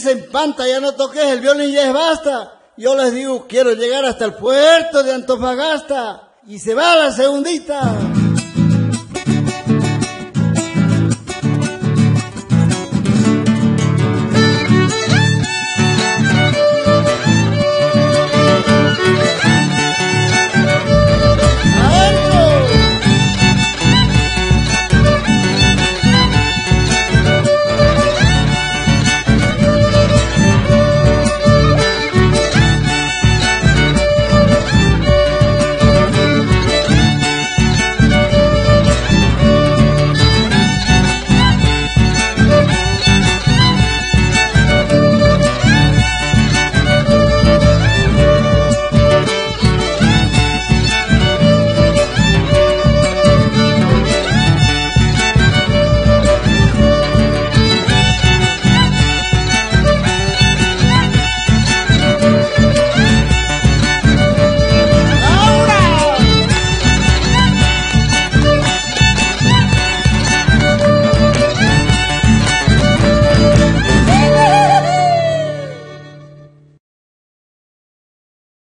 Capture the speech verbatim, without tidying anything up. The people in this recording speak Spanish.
dicen, Panta, ya no toques el violín, ya es basta. Yo les digo, quiero llegar hasta el puerto de Antofagasta. Y se va la segundita.